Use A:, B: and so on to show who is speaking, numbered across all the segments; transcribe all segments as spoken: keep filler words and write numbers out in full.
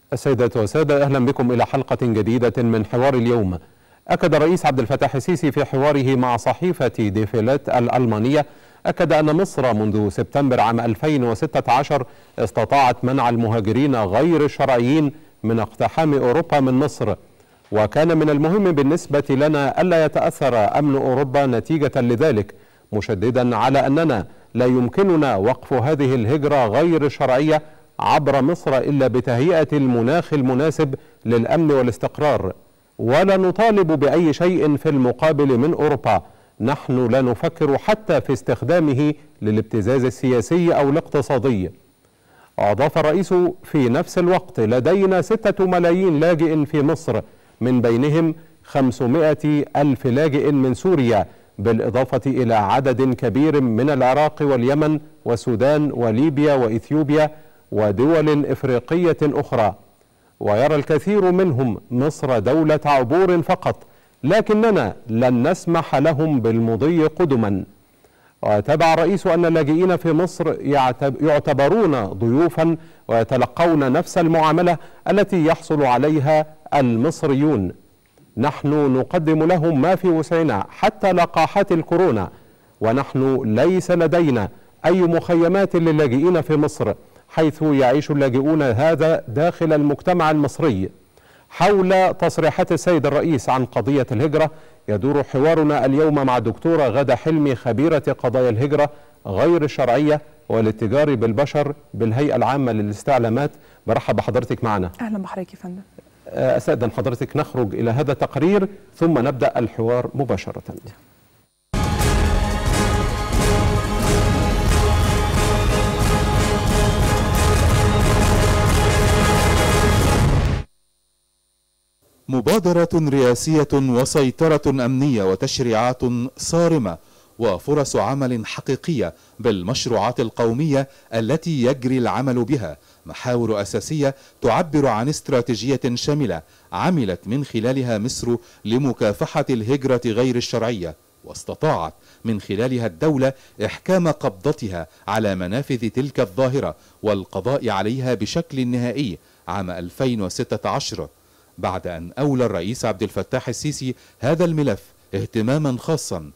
A: السيدات والسادة، أهلا بكم إلى حلقة جديدة من حوار اليوم. أكد الرئيس عبد الفتاح السيسي في حواره مع صحيفة ديفيلت الألمانية أكد أن مصر منذ سبتمبر عام ألفين وستة عشر استطاعت منع المهاجرين غير الشرعيين من اقتحام أوروبا من مصر، وكان من المهم بالنسبة لنا ألا يتأثر أمن أوروبا نتيجة لذلك، مشددا على أننا لا يمكننا وقف هذه الهجرة غير الشرعية عبر مصر إلا بتهيئة المناخ المناسب للأمن والاستقرار، ولا نطالب بأي شيء في المقابل من أوروبا. نحن لا نفكر حتى في استخدامه للابتزاز السياسي أو الاقتصادي. أضاف الرئيس في نفس الوقت: لدينا ستة ملايين لاجئ في مصر، من بينهم خمسمائة ألف لاجئ من سوريا، بالإضافة إلى عدد كبير من العراق واليمن والسودان وليبيا وإثيوبيا ودول إفريقية أخرى، ويرى الكثير منهم مصر دولة عبور فقط، لكننا لن نسمح لهم بالمضي قدما. وتابع الرئيس أن اللاجئين في مصر يعتبرون ضيوفا ويتلقون نفس المعاملة التي يحصل عليها المصريون. نحن نقدم لهم ما في وسعنا حتى لقاحات الكورونا، ونحن ليس لدينا أي مخيمات للاجئين في مصر، حيث يعيش اللاجئون هذا داخل المجتمع المصري. حول تصريحات السيد الرئيس عن قضية الهجرة يدور حوارنا اليوم مع الدكتورة غادة حلمي، خبيرة قضايا الهجرة غير الشرعية والاتجار بالبشر بالهيئة العامة للاستعلامات. برحب بحضرتك معنا.
B: أهلا بحضرتك يا فندم.
A: أستأذن حضرتك نخرج إلى هذا التقرير ثم نبدأ الحوار مباشرة.
C: مبادرة رئاسية وسيطرة أمنية وتشريعات صارمة وفرص عمل حقيقية بالمشروعات القومية التي يجري العمل بها، محاور أساسية تعبر عن استراتيجية شاملة عملت من خلالها مصر لمكافحة الهجرة غير الشرعية، واستطاعت من خلالها الدولة إحكام قبضتها على منافذ تلك الظاهرة والقضاء عليها بشكل نهائي عام ألفين وستة عشر، بعد أن أولى الرئيس عبد الفتاح السيسي هذا الملف اهتماما خاصا،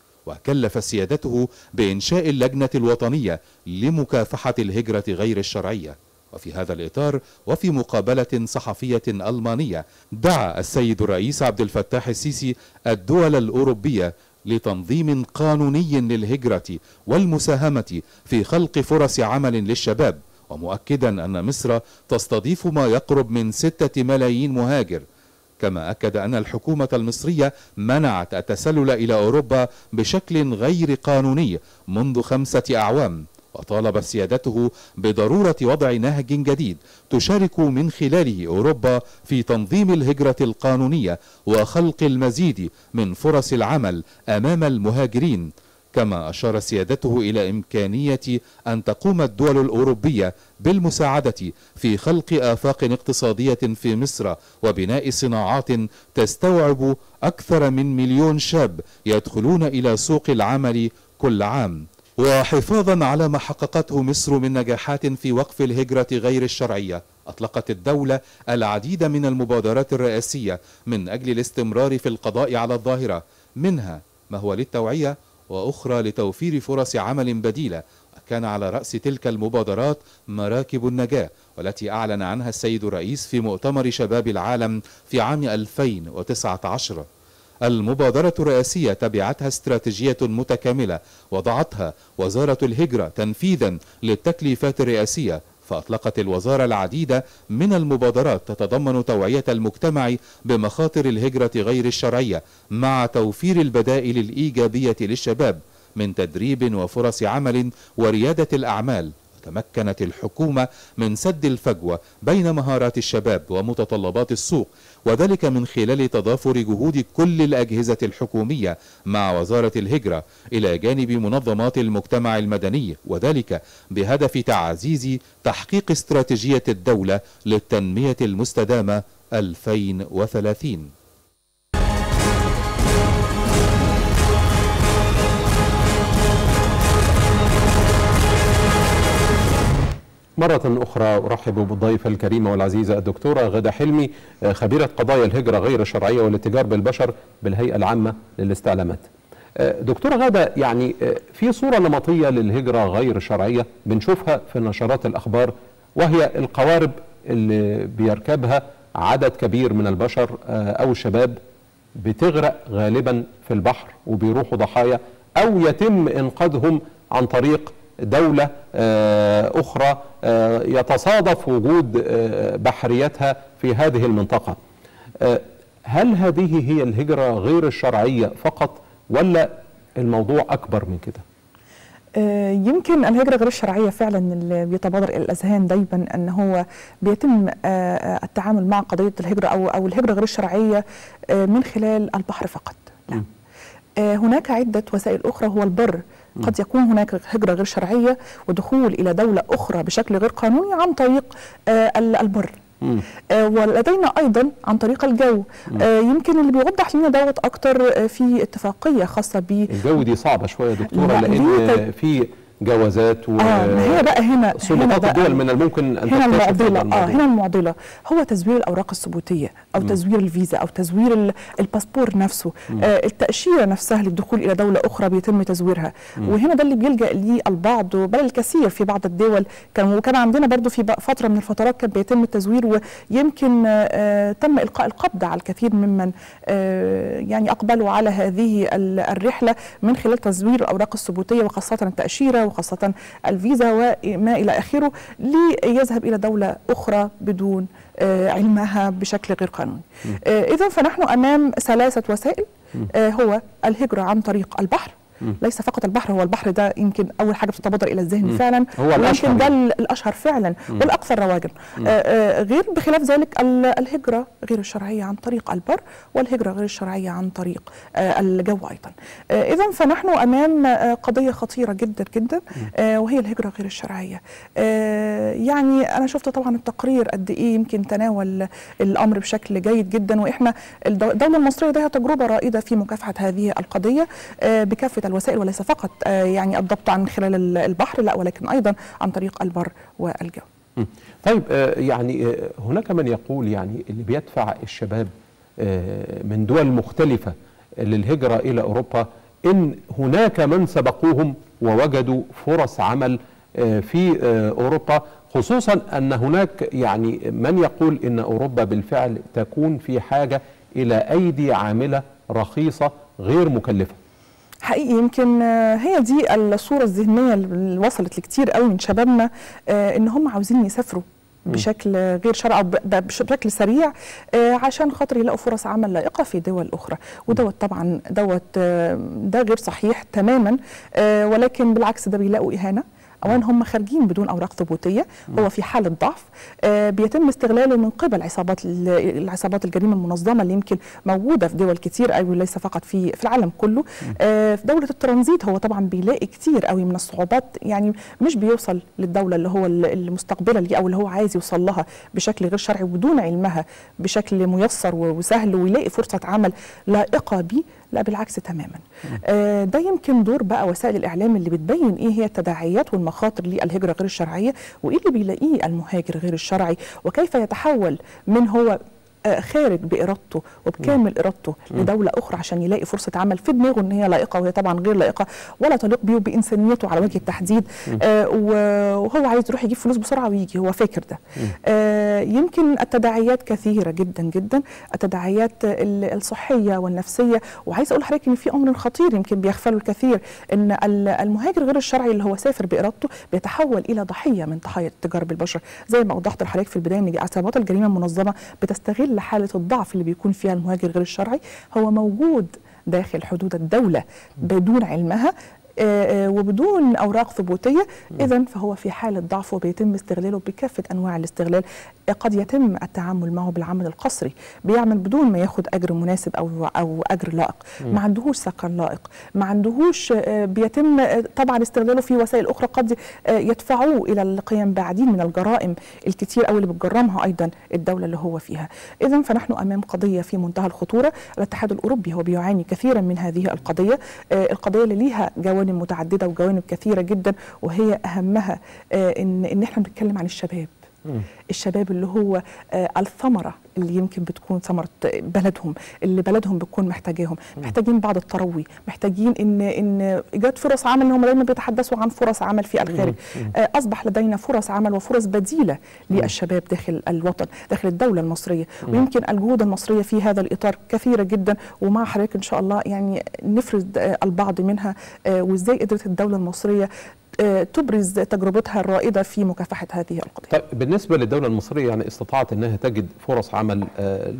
C: وكلف سيادته بإنشاء اللجنة الوطنية لمكافحة الهجرة غير الشرعية. وفي هذا الإطار وفي مقابلة صحفية ألمانية دعا السيد الرئيس عبد الفتاح السيسي الدول الأوروبية لتنظيم قانوني للهجرة والمساهمة في خلق فرص عمل للشباب، ومؤكدا أن مصر تستضيف ما يقرب من ستة ملايين مهاجر. كما أكد أن الحكومة المصرية منعت التسلل إلى أوروبا بشكل غير قانوني منذ خمسة أعوام، وطالب سيادته بضرورة وضع نهج جديد تشارك من خلاله أوروبا في تنظيم الهجرة القانونية وخلق المزيد من فرص العمل أمام المهاجرين. كما أشار سيادته إلى إمكانية أن تقوم الدول الأوروبية بالمساعدة في خلق آفاق اقتصادية في مصر وبناء صناعات تستوعب أكثر من مليون شاب يدخلون إلى سوق العمل كل عام. وحفاظا على ما حققته مصر من نجاحات في وقف الهجرة غير الشرعية، أطلقت الدولة العديد من المبادرات الرئاسية من أجل الاستمرار في القضاء على الظاهرة، منها ما هو للتوعية وأخرى لتوفير فرص عمل بديلة. كان على رأس تلك المبادرات مراكب النجاة، والتي أعلن عنها السيد الرئيس في مؤتمر شباب العالم في عام ألفين وتسعة عشر. المبادرة الرئاسية تبعتها استراتيجية متكاملة وضعتها وزارة الهجرة تنفيذا للتكليفات الرئاسية، فأطلقت الوزارة العديد من المبادرات تتضمن توعية المجتمع بمخاطر الهجرة غير الشرعية مع توفير البدائل الإيجابية للشباب من تدريب وفرص عمل وريادة الأعمال. تمكنت الحكومة من سد الفجوة بين مهارات الشباب ومتطلبات السوق، وذلك من خلال تضافر جهود كل الأجهزة الحكومية مع وزارة الهجرة إلى جانب منظمات المجتمع المدني، وذلك بهدف تعزيز تحقيق استراتيجية الدولة للتنمية المستدامة ألفين وثلاثين.
A: مرة أخرى أرحب بالضيفة الكريمة والعزيزة الدكتورة غادة حلمي، خبيرة قضايا الهجرة غير الشرعية والاتجار بالبشر بالهيئة العامة للاستعلامات. دكتورة غادة، يعني في صورة نمطية للهجرة غير الشرعية بنشوفها في نشرات الأخبار، وهي القوارب اللي بيركبها عدد كبير من البشر أو الشباب بتغرق غالبا في البحر وبيروحوا ضحايا، أو يتم إنقاذهم عن طريق دولة أخرى يتصادف وجود بحريتها في هذه المنطقة. هل هذه هي الهجرة غير الشرعية فقط، ولا الموضوع أكبر من كده؟
B: يمكن الهجرة غير الشرعية فعلا اللي بيتبادر إلى الأذهان دايما أن هو بيتم التعامل مع قضية الهجرة أو أو الهجرة غير الشرعية من خلال البحر فقط. لا، هناك عدة وسائل أخرى. هو البر قد يكون هناك هجرة غير شرعية ودخول إلى دولة أخرى بشكل غير قانوني عن طريق البر. آه ولدينا ايضا عن طريق الجو. آه يمكن اللي بيوضح لنا دوت اكتر في اتفاقيه خاصه ب
A: الجو. دي صعبه شويه دكتوره، لان في جوازات و
B: آه هي بقى هنا
A: سلطات الدول من الممكن ان
B: هنا المعضله اه هنا المعضله هو تزوير الاوراق الثبوتيه او م. تزوير الفيزا او تزوير الباسبور نفسه. آه التاشيره نفسها للدخول الى دوله اخرى بيتم تزويرها، م. وهنا ده اللي بيلجا ليه البعض بل الكثير في بعض الدول. كان وكان عندنا برضو في فتره من الفترات كان بيتم التزوير، ويمكن آه تم القاء القبض على الكثير ممن آه يعني اقبلوا على هذه الرحله من خلال تزوير الاوراق الثبوتيه، وخاصه التاشيره وخاصة الفيزا وما إلى آخره، ليذهب إلى دولة أخرى بدون آه علمها بشكل غير قانوني. آه إذن فنحن أمام ثلاثة وسائل. آه هو الهجرة عن طريق البحر، ليس فقط البحر. هو البحر ده يمكن اول حاجه بتتبادر الى الذهن فعلا،
A: هو
B: ويمكن ده الاشهر فعلا والاكثر رواجا. آه غير بخلاف ذلك الهجره غير الشرعيه عن طريق البر، والهجره غير الشرعيه عن طريق آه الجو ايضا. آه اذا فنحن امام آه قضيه خطيره جدا جدا، آه وهي الهجره غير الشرعيه. آه يعني انا شفت طبعا التقرير قد ايه يمكن تناول الامر بشكل جيد جدا، واحنا الدوله المصريه لديها تجربه رائده في مكافحه هذه القضيه آه بكافه الوسائل، وليس فقط آه يعني الضبط عن خلال البحر، لا ولكن ايضا عن طريق البر والجو.
A: طيب آه يعني آه هناك من يقول يعني اللي بيدفع الشباب آه من دول مختلفة للهجرة إلى أوروبا إن هناك من سبقوهم ووجدوا فرص عمل آه في آه أوروبا، خصوصا أن هناك يعني من يقول إن أوروبا بالفعل تكون في حاجة إلى أيدي عاملة رخيصة غير مكلفة.
B: حقيقي يمكن هي دي الصورة الذهنية اللي وصلت لكتير قوي من شبابنا، ان هم عاوزين يسافروا بشكل غير شرعي او بشكل سريع عشان خاطر يلاقوا فرص عمل لائقة في دول اخرى، ودوت طبعا دوت ده غير صحيح تماما، ولكن بالعكس ده بيلاقوا اهانة. أولا هم خارجين بدون أوراق ثبوتية، هو في حالة ضعف آه بيتم استغلاله من قبل عصابات العصابات الجريمة المنظمة اللي يمكن موجودة في دول كتير قوي، ليس فقط في في العالم كله. آه في دولة الترانزيت هو طبعا بيلاقي كتير قوي من الصعوبات، يعني مش بيوصل للدولة اللي هو المستقبلة ليه أو اللي هو عايز يوصل لها بشكل غير شرعي وبدون علمها بشكل ميسر وسهل، ويلاقي فرصة عمل لائقة بيه. لا بالعكس تماما. آه ده يمكن دور بقى وسائل الإعلام اللي بتبين إيه هي التداعيات والمخاطر للهجرة غير الشرعية، وإيه اللي بيلاقيه المهاجر غير الشرعي، وكيف يتحول من هو خارج بإرادته وبكامل إرادته لدولة أخرى عشان يلاقي فرصة عمل في دماغه إن هي لائقة، وهي طبعا غير لائقة ولا تليق بيه وبإنسانيته على وجه التحديد. آه وهو عايز يروح يجيب فلوس بسرعة ويجي، هو فاكر ده. آه يمكن التداعيات كثيرة جدا جدا، التداعيات الصحية والنفسية. وعايز أقول لحضرتك إن في أمر خطير يمكن بيغفله الكثير، إن المهاجر غير الشرعي اللي هو سافر بإرادته بيتحول إلى ضحية من ضحايا التجارة بالبشر، زي ما وضحت لحضرتك في البداية إن عصابات الجريمة المنظمة بتستغل حالة الضعف اللي بيكون فيها المهاجر غير الشرعي، هو موجود داخل حدود الدولة بدون علمها آه وبدون أوراق ثبوتية. إذن فهو في حالة ضعف وبيتم استغلاله بكافة أنواع الاستغلال. قد يتم التعامل معه بالعمل القسري، بيعمل بدون ما ياخد أجر مناسب أو أو أجر لائق، ما عندهوش سكن لائق، ما عندهوش آه بيتم آه طبعا استغلاله في وسائل أخرى قد آه يدفعوه إلى القيام بعديد من الجرائم الكتير أو اللي بتجرمها أيضا الدولة اللي هو فيها. إذن فنحن أمام قضية في منتهى الخطورة. الاتحاد الأوروبي هو بيعاني كثيرا من هذه القضية، آه القضية اللي ليها جوانب جوانب متعدده وجوانب كثيره جدا، وهي اهمها ان ان احنا بنتكلم عن الشباب. الشباب اللي هو آه الثمرة اللي يمكن بتكون ثمرة بلدهم، اللي بلدهم بتكون محتاجاهم، محتاجين بعض التروي، محتاجين ان ان ايجاد فرص عمل. هم دايما بيتحدثوا عن فرص عمل في الخارج، آه اصبح لدينا فرص عمل وفرص بديلة للشباب داخل الوطن، داخل الدولة المصرية، ويمكن الجهود المصرية في هذا الإطار كثيرة جدا، ومع حضرتك ان شاء الله يعني نفرد آه البعض منها، آه وازاي قدرت الدولة المصرية تبرز تجربتها الرائدة في مكافحة هذه القضية.
A: طيب بالنسبة للدولة المصرية يعني استطاعت أنها تجد فرص عمل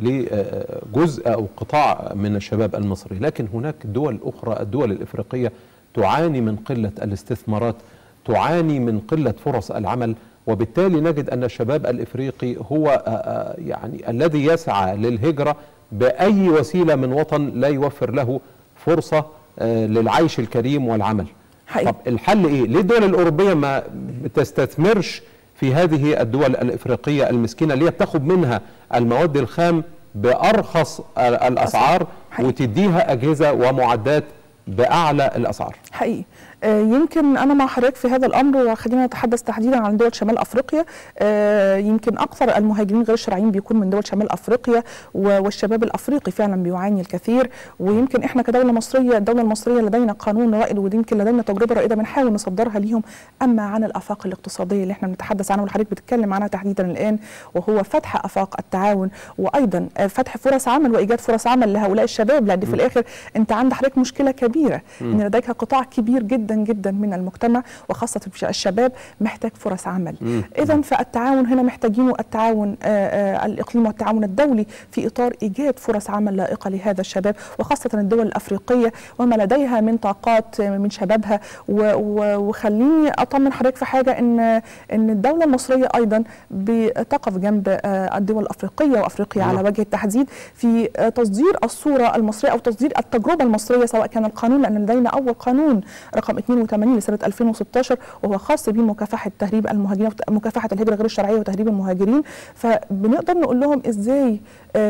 A: لجزء أو قطاع من الشباب المصري، لكن هناك دول أخرى، الدول الإفريقية تعاني من قلة الاستثمارات، تعاني من قلة فرص العمل، وبالتالي نجد أن الشباب الإفريقي هو يعني الذي يسعى للهجرة بأي وسيلة من وطن لا يوفر له فرصة للعيش الكريم والعمل. حقيقي. طب الحل ايه؟ ليه الدول الاوروبيه ما بتستثمرش في هذه الدول الافريقيه المسكينه اللي هي بتاخد منها المواد الخام بارخص الاسعار وتديها اجهزه ومعدات باعلى الاسعار؟
B: حقيقي. آه يمكن انا مع حضرتك في هذا الامر، وخلينا نتحدث تحديدا عن دول شمال افريقيا. آه يمكن اكثر المهاجرين غير الشرعيين بيكون من دول شمال افريقيا، والشباب الافريقي فعلا بيعاني الكثير. ويمكن احنا كدوله مصريه، الدوله المصريه لدينا قانون رائد، ويمكن لدينا تجربه رائده بنحاول نصدرها ليهم. اما عن الافاق الاقتصاديه اللي احنا بنتحدث عنها والحضرتك بتتكلم عنها تحديدا الان، وهو فتح افاق التعاون، وايضا فتح فرص عمل وايجاد فرص عمل لهؤلاء الشباب، لان في الاخر انت عند حضرتك مشكله كبيره ان لديك قطاع كبير جدا جدا من المجتمع وخاصه الشباب محتاج فرص عمل. اذا فالتعاون هنا محتاجينه التعاون الاقليمي والتعاون الدولي في اطار ايجاد فرص عمل لائقه لهذا الشباب، وخاصه الدول الافريقيه وما لديها من طاقات من شبابها. وخليني اطمن حضرتك في حاجه، ان ان الدوله المصريه ايضا بتقف جنب الدول الافريقيه وافريقيا على وجه التحديد في تصدير الصوره المصريه او تصدير التجربه المصريه، سواء كان القانون، لان لدينا اول قانون رقم اثنين وثمانين لسنه ألفين وستة عشر وهو خاص بمكافحه تهريب المهاجرين ومكافحه الهجره غير الشرعيه وتهريب المهاجرين. فبنقدر نقول لهم ازاي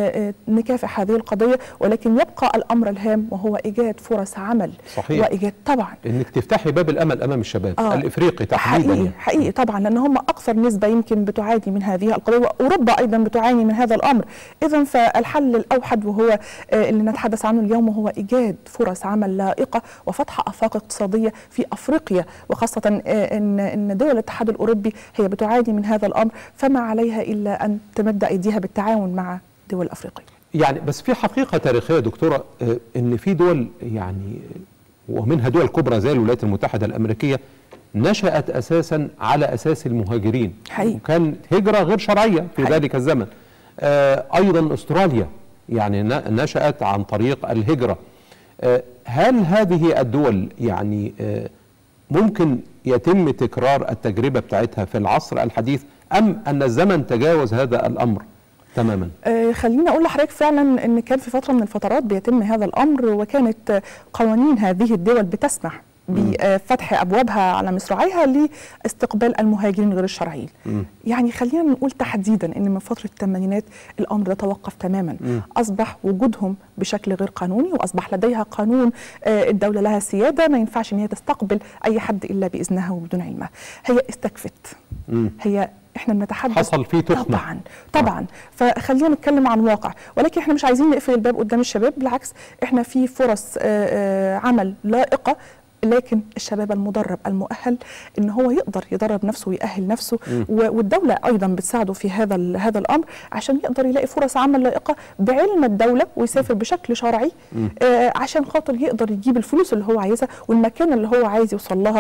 B: نكافح هذه القضيه، ولكن يبقى الامر الهام وهو ايجاد فرص عمل.
A: صحيح.
B: وايجاد طبعا
A: انك تفتحي باب الامل امام الشباب آه الافريقي تحديدا.
B: حقيقي حقيقي طبعا، لان هم اكثر نسبه يمكن بتعاني من هذه القضيه، واوروبا ايضا بتعاني من هذا الامر. اذا فالحل الاوحد وهو اللي نتحدث عنه اليوم هو ايجاد فرص عمل لائقه وفتح افاق اقتصاديه في افريقيا، وخاصه ان ان دول الاتحاد الاوروبي هي بتعاني من هذا الامر، فما عليها الا ان تمد ايديها بالتعاون مع دول افريقيا.
A: يعني بس في حقيقه تاريخيه دكتوره، ان في دول يعني ومنها دول كبرى زي الولايات المتحده الامريكيه نشأت اساسا على اساس المهاجرين،
B: حقيقي.
A: وكانت هجره غير شرعيه في حقيقي. ذلك الزمن. آه ايضا استراليا يعني نشأت عن طريق الهجره. آه هل هذه الدول يعني آه ممكن يتم تكرار التجربه بتاعتها في العصر الحديث، ام ان الزمن تجاوز هذا الامر تماما؟
B: آه خليني اقول لحضرتك فعلا ان كان في فتره من الفترات بيتم هذا الامر، وكانت قوانين هذه الدول بتسمح بفتح ابوابها على مصراعيها لاستقبال المهاجرين غير الشرعيين. يعني خلينا نقول تحديدا ان من فتره الثمانينات الامر ده توقف تماما. م. اصبح وجودهم بشكل غير قانوني، واصبح لديها قانون الدوله لها سياده، ما ينفعش ان هي تستقبل اي حد الا باذنها وبدون علمها. هي استكفت. م. هي احنا بنتحدث
A: حصل فيه تخمه
B: طبعا طبعا. فخلينا نتكلم عن واقع، ولكن احنا مش عايزين نقفل الباب قدام الشباب، بالعكس احنا في فرص عمل لائقه، لكن الشباب المدرب المؤهل ان هو يقدر يدرب نفسه ويأهل نفسه، والدوله ايضا بتساعده في هذا هذا الامر عشان يقدر يلاقي فرص عمل لائقه بعلم الدوله ويسافر بشكل شرعي، آه عشان خاطر يقدر يجيب الفلوس اللي هو عايزها والمكان اللي هو عايز يوصل لها،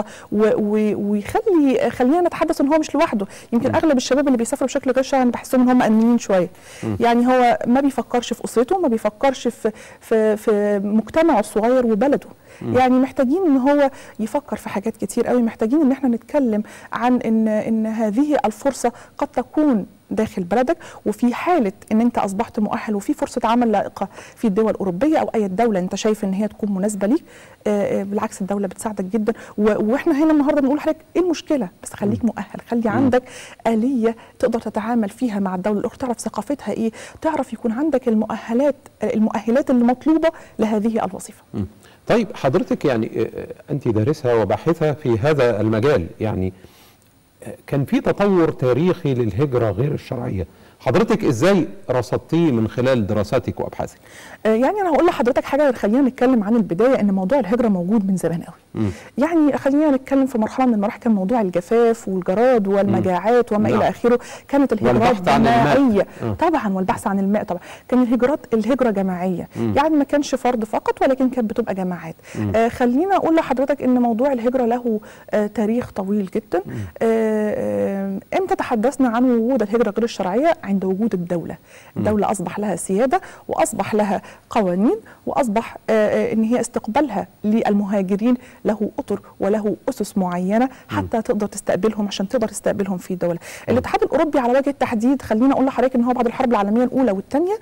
B: ويخلي خلينا نتحدث ان هو مش لوحده. يمكن اغلب الشباب اللي بيسافروا بشكل غير شرعي بحسهم ان هم امنين شويه، يعني هو ما بيفكرش في اسرته، ما بيفكرش في في في مجتمعه الصغير وبلده. يعني محتاجين ان هو يفكر في حاجات كتير قوي، محتاجين ان احنا نتكلم عن ان ان هذه الفرصه قد تكون داخل بلدك، وفي حاله ان انت اصبحت مؤهل وفي فرصه عمل لائقه في الدول الاوروبيه او اي دوله انت شايف ان هي تكون مناسبه ليك، آه بالعكس الدوله بتساعدك جدا. واحنا هنا النهارده بنقول لحضرتك ايه المشكله؟ بس خليك مؤهل، خلي عندك اليه تقدر تتعامل فيها مع الدوله الاخرى، تعرف ثقافتها ايه، تعرف يكون عندك المؤهلات المؤهلات اللي مطلوبه لهذه الوظيفه.
A: طيب حضرتك يعني أنت دارسة وباحثة في هذا المجال، يعني كان في تطور تاريخي للهجرة غير الشرعية، حضرتك ازاي رصدتيه من خلال دراساتك وابحاثك؟
B: يعني انا هقول لحضرتك حاجه، خلينا نتكلم عن البدايه ان موضوع الهجره موجود من زمان قوي. م. يعني خلينا نتكلم في مرحله من المراحل كان موضوع الجفاف والجراد والمجاعات وما نعم. الى اخره، كانت الهجرات جماعيه طبعا، والبحث عن الماء طبعا، كان الهجرات الهجره جماعيه، م. يعني ما كانش فرد فقط ولكن كانت بتبقى جماعات. آه خلينا اقول لحضرتك ان موضوع الهجره له آه تاريخ طويل جدا. آه آه امتى تحدثنا عن وجود الهجره غير الشرعيه؟ عند وجود الدوله. الدوله اصبح لها سياده واصبح لها قوانين، واصبح آه ان هي استقبالها للمهاجرين له اطر وله اسس معينه حتى م. تقدر تستقبلهم، عشان تقدر تستقبلهم في دوله. م. الاتحاد الاوروبي على وجه التحديد، خلينا اقول لحضرتك ان هو بعد الحرب العالميه الاولى والثانيه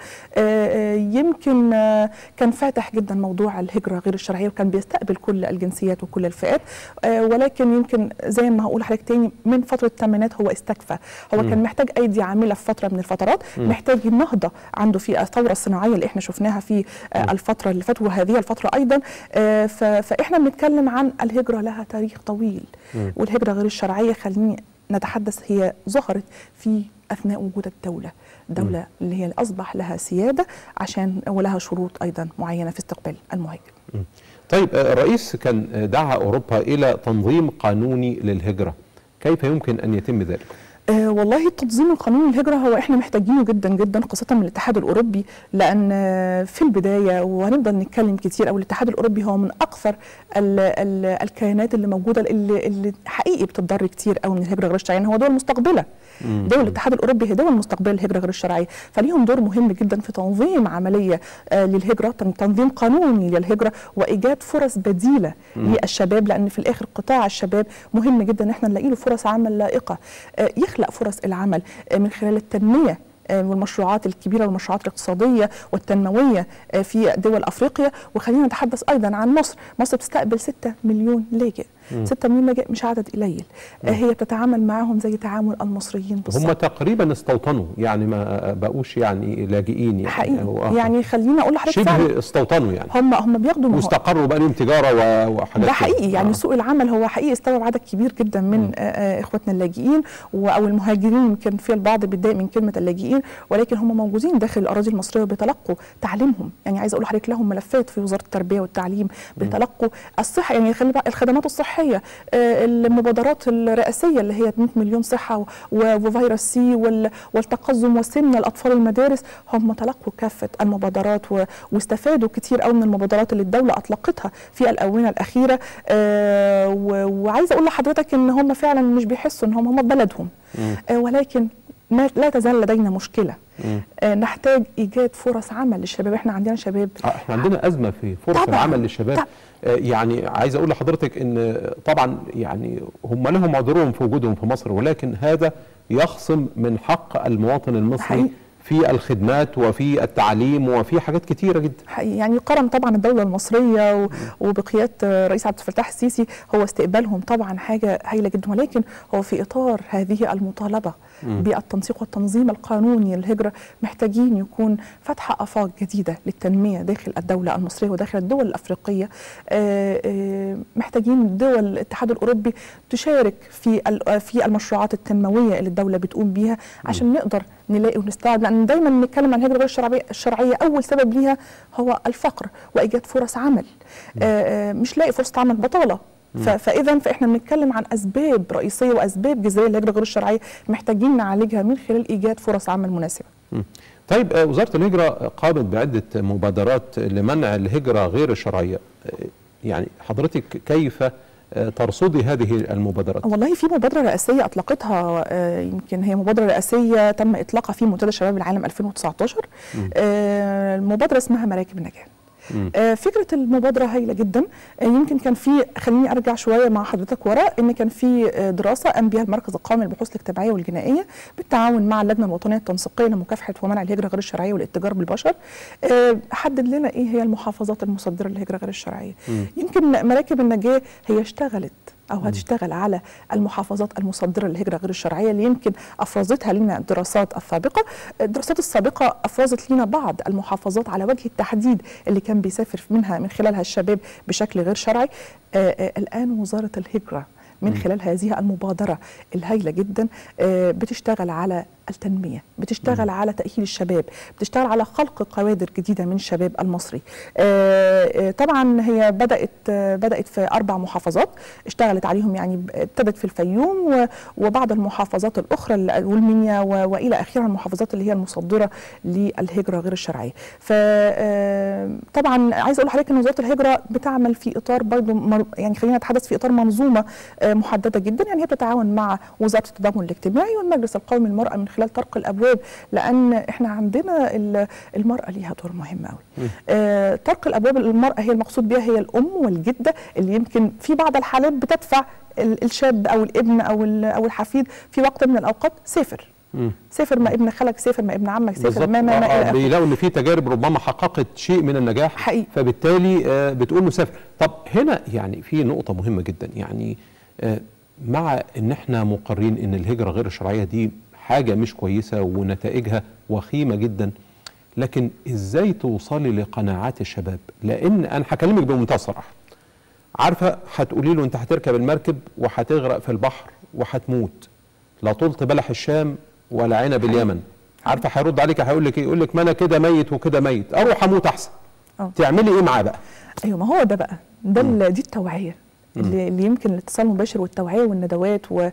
B: آه يمكن آه كان فاتح جدا موضوع الهجره غير الشرعيه، وكان بيستقبل كل الجنسيات وكل الفئات، آه ولكن يمكن زي ما هقول لحضرتك تاني من فتره الثمانينات هو استكفى، هو م. كان محتاج ايدي عامله في فتره من الفترات، م. محتاج النهضه عنده في الثوره الصناعيه اللي احنا شفناها في آه الفتره اللي فاتت وهذه الفتره ايضا. آه فاحنا بنتكلم عن الهجره لها تاريخ طويل، م. والهجره غير الشرعيه خليني نتحدث هي ظهرت في اثناء وجود الدوله، الدوله م. اللي هي اصبح لها سياده عشان ولها شروط ايضا معينه في استقبال المهاجر. م.
A: طيب الرئيس كان دعا اوروبا الى تنظيم قانوني للهجره، كيف يمكن ان يتم ذلك؟
B: آه والله التنظيم القانوني للهجرة هو احنا محتاجينه جدا جدا، خاصة من الاتحاد الأوروبي، لأن في البداية وهنفضل نتكلم كتير أو الاتحاد الأوروبي هو من أكثر ال ال الكيانات اللي موجودة اللي, اللي حقيقي بتتضرر كتير قوي من الهجرة غير الشرعية، هو دول مستقبلة. دول الاتحاد الأوروبي هي دول مستقبلة الهجرة غير الشرعية، فليهم دور مهم جدا في تنظيم عملية آه للهجرة، تنظيم قانوني للهجرة وإيجاد فرص بديلة م. للشباب، لأن في الآخر قطاع الشباب مهم جدا إن احنا نلاقي له فرص عمل لائقة، آه يخلق فرص العمل من خلال التنمية والمشروعات الكبيرة والمشروعات الاقتصادية والتنموية في دول أفريقيا. وخلينا نتحدث أيضا عن مصر، مصر بتستقبل ستة مليون لاجئ، ستة مليون لاجئ مش عدد قليل، مم. هي بتتعامل معهم زي تعامل المصريين بالظبط.
A: هم تقريبا استوطنوا، يعني ما بقوش يعني لاجئين يعني
B: حقيقي، يعني خلينا اقول لحضرتك
A: شبه استوطنوا، يعني
B: هم هم بياخدوا
A: واستقروا بقى لهم تجاره وحاجات
B: ده حقيقي. يعني آه. سوق العمل هو حقيقي استوعب عدد كبير جدا من آه اخواتنا اللاجئين او المهاجرين، يمكن في البعض بيتضايق من كلمه اللاجئين، ولكن هم موجودين داخل الاراضي المصريه وبيتلقوا تعليمهم. يعني عايز اقول لحضرتك لهم ملفات في وزاره التربيه والتعليم، بيتلقوا الصحه، يعني الخدمات الصحيه، المبادرات الرئاسيه اللي هي مئة مليون صحه وفيروس سي والتقزم والسمنه الاطفال المدارس، هم تلقوا كافه المبادرات واستفادوا كتير قوي من المبادرات اللي الدوله اطلقتها في الاونه الاخيره. وعايزه اقول لحضرتك ان هم فعلا مش بيحسوا ان هم هم بلدهم، ولكن ما لا تزال لدينا مشكله. آه نحتاج ايجاد فرص عمل للشباب، احنا عندنا شباب،
A: آه احنا عندنا ازمه في فرص طبعًا العمل للشباب. طبعًا. آه يعني عايز اقول لحضرتك ان طبعا يعني هم لهم عذرهم في وجودهم في مصر، ولكن هذا يخصم من حق المواطن المصري حقيقي في الخدمات وفي التعليم وفي حاجات كتيره جدا.
B: حقيقي يعني قرن طبعا الدوله المصريه وبقياده الرئيس عبد الفتاح السيسي هو استقبالهم طبعا حاجه هايله جدا، ولكن هو في اطار هذه المطالبه م. بالتنسيق والتنظيم القانوني للهجره محتاجين يكون فتح افاق جديده للتنميه داخل الدوله المصريه وداخل الدول الافريقيه. آآ آآ محتاجين دول الاتحاد الاوروبي تشارك في في المشروعات التنمويه اللي الدوله بتقوم بيها عشان م. نقدر نلاقي ونستوعب، لان دايما بنتكلم عن الهجره غير الشرعيه اول سبب ليها هو الفقر وايجاد فرص عمل. آآ مش لاقي فرصه عمل، بطاله. فاذا فاحنا بنتكلم عن اسباب رئيسيه واسباب جذريه للهجره غير الشرعيه محتاجين نعالجها من خلال ايجاد فرص عمل مناسبه.
A: طيب وزاره الهجره قامت بعده مبادرات لمنع الهجره غير الشرعيه، يعني حضرتك كيف ترصدي هذه المبادرات؟
B: والله في مبادره رئاسيه اطلقتها، يمكن هي مبادره رئاسيه تم اطلاقها في منتدى شباب العالم ألفين وتسعة عشر. المبادره اسمها مراكب النجاه. آه فكره المبادره هايله جدا. آه يمكن كان في، خليني ارجع شويه مع حضرتك ورا، ان كان في آه دراسه قام بها المركز القومي للبحوث الاجتماعيه والجنائيه بالتعاون مع اللجنه الوطنيه التنسيقيه لمكافحه ومنع الهجره غير الشرعيه والاتجار بالبشر. آه حدد لنا ايه هي المحافظات المصدره للهجره غير الشرعيه. م. يمكن مراكب النجاه هي اشتغلت او هتشتغل على المحافظات المصدره للهجره غير الشرعيه اللي يمكن افرزتها لنا الدراسات السابقه. الدراسات السابقه افرزت لنا بعض المحافظات على وجه التحديد اللي كان بيسافر منها من خلالها الشباب بشكل غير شرعي. آآ آآ الان وزاره الهجره من خلال هذه المبادرة الهائلة جدا بتشتغل على التنمية، بتشتغل على تأهيل الشباب، بتشتغل على خلق كوادر جديدة من الشباب المصري. طبعا هي بدأت بدأت في أربع محافظات اشتغلت عليهم، يعني ابتدت في الفيوم وبعض المحافظات الأخرى والمنيا وإلى آخرها المحافظات اللي هي المصدرة للهجرة غير الشرعية. فطبعا عايز أقول لحضرتك إن وزارة الهجرة بتعمل في إطار برضه، يعني خلينا نتحدث في إطار منظومة محددة جدا. يعني هي بتتعاون مع وزارة التضامن الاجتماعي والمجلس القومي للمرأة من خلال طرق الابواب، لان احنا عندنا المراه ليها دور مهم قوي. آه طرق الابواب المراه هي المقصود بها هي الام والجده اللي يمكن في بعض الحالات بتدفع الشاب او الابن او او الحفيد في وقت من الاوقات سافر مم. سافر ما ابن خالك، سافر ما ابن عمك، سافر ما ما ما
A: بيلاقوا ان في تجارب ربما حققت شيء من النجاح
B: حقيقي.
A: فبالتالي آه بتقول له سافر. طب هنا يعني في نقطه مهمه جدا، يعني آه مع ان احنا مقرين ان الهجره غير الشرعيه دي حاجة مش كويسة ونتائجها وخيمة جدا، لكن ازاي توصلي لقناعات الشباب؟ لان انا هكلمك بمنتهى الصراحة، عارفة هتقولي له انت هتركب المركب وهتغرق في البحر وهتموت، لا طولت بلح الشام ولا عنب اليمن. عارفة هيرد عليك هيقول لك ايه؟ يقول لك ما انا كده ميت وكده ميت، اروح اموت احسن. أوه. تعملي ايه معاه بقى؟
B: ايوه ما هو ده بقى ده م. دي التوعية اللي, اللي يمكن الاتصال المباشر والتوعية والندوات و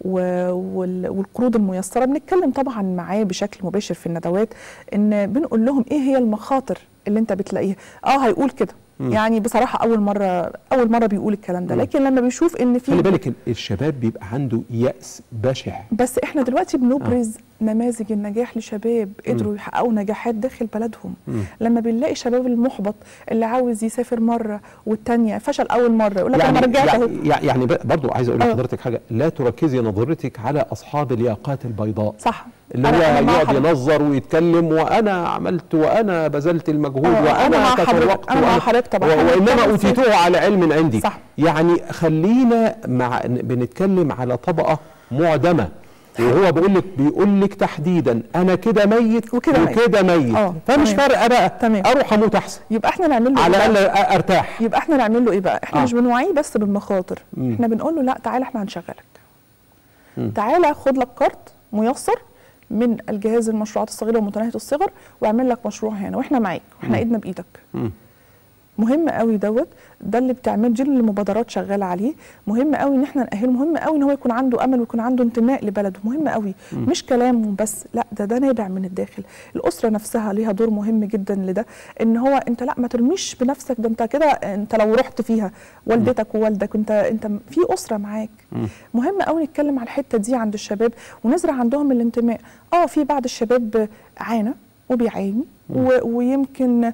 B: والقروض الميسره. بنتكلم طبعا معاه بشكل مباشر في الندوات، ان بنقول لهم ايه هي المخاطر اللي انت بتلاقيها. اه هيقول كده مم. يعني بصراحه اول مره اول مره بيقول الكلام ده، لكن لما بيشوف ان في
A: خلي بالك الشباب بيبقى عنده يأس بشع.
B: بس احنا دلوقتي بنبرز آه. نماذج النجاح لشباب قدروا يحققوا نجاحات داخل بلدهم. مم. لما بنلاقي الشباب المحبط اللي عاوز يسافر مره والثانيه فشل اول مره يقول لك
A: يعني
B: انا رجعت اهو.
A: يعني, يعني برضه عايز اقول لحضرتك حاجه، لا تركزي نظرتك على اصحاب الياقات البيضاء.
B: صح.
A: اللي هو يقعد ينظر ويتكلم وانا عملت وانا بذلت المجهود وانا تفوقت وانما اوتيتوه على علم عندي.
B: صح.
A: يعني خلينا مع بنتكلم على طبقه معدمه، وهو بيقول لك بيقول لك تحديدا انا كده ميت وكده ميت, ميت. فمش فارقه بقى تمام. اروح اموت احسن.
B: يبقى احنا نعمل له
A: على الاقل ارتاح.
B: يبقى احنا نعمل له ايه بقى؟ احنا آه. مش بنوعيه بس بالمخاطر، مم. احنا بنقول له لا تعالى احنا هنشغلك، مم. تعالى خد لك كارت ميسر من الجهاز المشروعات الصغيره ومتناهيه الصغر واعمل لك مشروع هنا واحنا معاك واحنا ايدنا بايدك. مم. مهم قوي دوت، ده اللي بتعمل دي اللي المبادرات شغاله عليه. مهم قوي ان احنا نأهله، مهم قوي ان هو يكون عنده امل ويكون عنده انتماء لبلده، مهم قوي. م. مش كلام بس، لا ده ده نابع من الداخل. الاسره نفسها ليها دور مهم جدا لده، ان هو انت لا ما ترميش بنفسك، ده انت كده انت لو رحت فيها والدتك ووالدك انت انت في اسره معاك. م. مهم قوي نتكلم على الحته دي عند الشباب ونزرع عندهم الانتماء. اه في بعض الشباب عانى وبيعاني ويمكن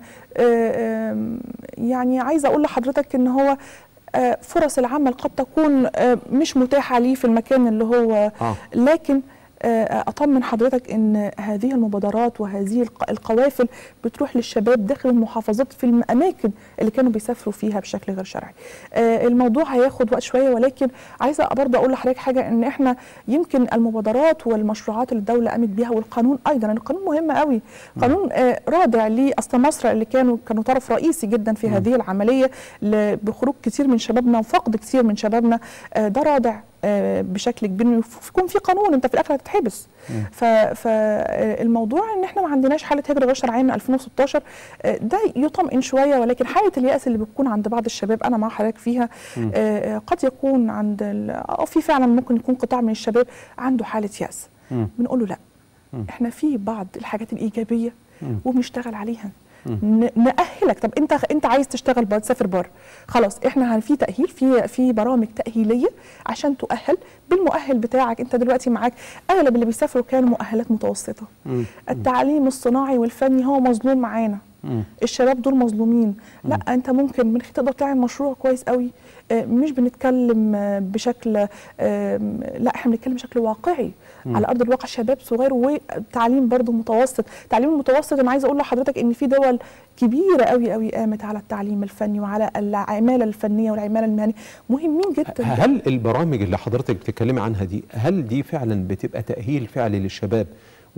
B: يعني عايزه اقول لحضرتك ان هو فرص العمل قد تكون مش متاحه ليه في المكان اللي هو آه. لكن أطمن حضرتك أن هذه المبادرات وهذه القوافل بتروح للشباب داخل المحافظات في الأماكن اللي كانوا بيسافروا فيها بشكل غير شرعي. الموضوع هياخد وقت شوية، ولكن عايزة برضه أقول لحضرتك حاجة، أن إحنا يمكن المبادرات والمشروعات اللي الدولة قامت بيها والقانون أيضا، القانون مهم قوي، قانون رادع لأصل مصر اللي كانوا كانوا طرف رئيسي جدا في هذه العملية بخروج كتير من شبابنا وفقد كتير من شبابنا، ده رادع بشكل كبير. يكون في قانون انت في الاخر هتتحبس. فالموضوع ان احنا ما عندناش حاله هجره غير شرعيه من ألفين وستاشر ده يطمئن شويه، ولكن حاله اليأس اللي بتكون عند بعض الشباب انا مع حضرتك فيها قد يكون عند او في فعلا ممكن يكون قطاع من الشباب عنده حاله يأس. بنقول له لا، احنا في بعض الحاجات الايجابيه وبنشتغل عليها. نأهلك. طب انت انت عايز تشتغل بره، تسافر بره، خلاص احنا في تأهيل، في في برامج تأهيليه عشان تؤهل بالمؤهل بتاعك. انت دلوقتي معاك اغلب اللي بيسافروا كانوا مؤهلات متوسطه. مم. التعليم الصناعي والفني هو مظلوم معانا. مم. الشباب دول مظلومين. مم. لا انت ممكن من تقدر تعمل مشروع كويس قوي. مش بنتكلم بشكل لا احنا بنتكلم بشكل واقعي مم. على ارض الواقع. شباب صغير وتعليم برضو متوسط. التعليم المتوسط انا عايزه اقول لحضرتك ان في دول كبيره قوي قوي قامت على التعليم الفني وعلى العماله الفنيه والعماله المهنيه، مهمين جدا.
A: هل البرامج اللي حضرتك بتتكلمي عنها دي هل دي فعلا بتبقى تاهيل فعلي للشباب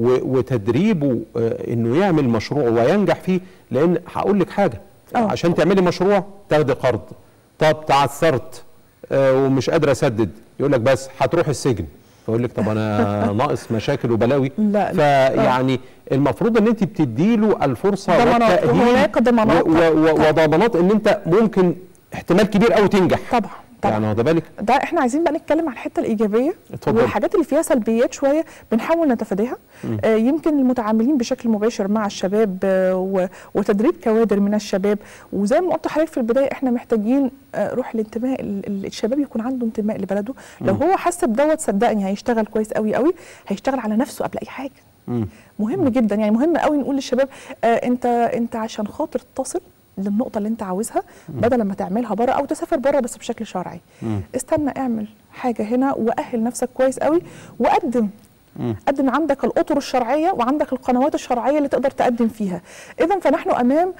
A: وتدريبه انه يعمل مشروع وينجح فيه؟ لان هقول لك حاجه، أوه. عشان تعملي مشروع تاخدي قرض، طب تعثرت ومش قادره اسدد، يقول لك بس هتروح السجن. فاقول لك طب انا ناقص مشاكل وبلاوي. لا فيعني المفروض ان انت بتدي له الفرصه والتاهيل وضمانات ان انت ممكن احتمال كبير قوي تنجح.
B: طبعا طبعا
A: يعني واخده بالك؟
B: ده احنا عايزين بقى نتكلم عن الحته الايجابيه
A: اتفضل.
B: والحاجات اللي فيها سلبيات شويه بنحاول نتفاداها. آه يمكن المتعاملين بشكل مباشر مع الشباب آه وتدريب كوادر من الشباب، وزي ما قلت لحضرتك في البدايه احنا محتاجين آه روح الانتماء. الشباب يكون عنده انتماء لبلده. لو هو حس بدوت صدقني هيشتغل كويس قوي قوي، هيشتغل على نفسه قبل اي حاجه. مم. مهم مم. جدا، يعني مهم قوي نقول للشباب آه انت انت عشان خاطر تصل للنقطة اللي انت عاوزها بدل ما تعملها بره او تسافر بره بس بشكل شرعي، مم. استنى اعمل حاجة هنا واهل نفسك كويس قوي وقدم. مم. قدم، عندك الاطر الشرعيه وعندك القنوات الشرعيه اللي تقدر تقدم فيها. اذا فنحن امام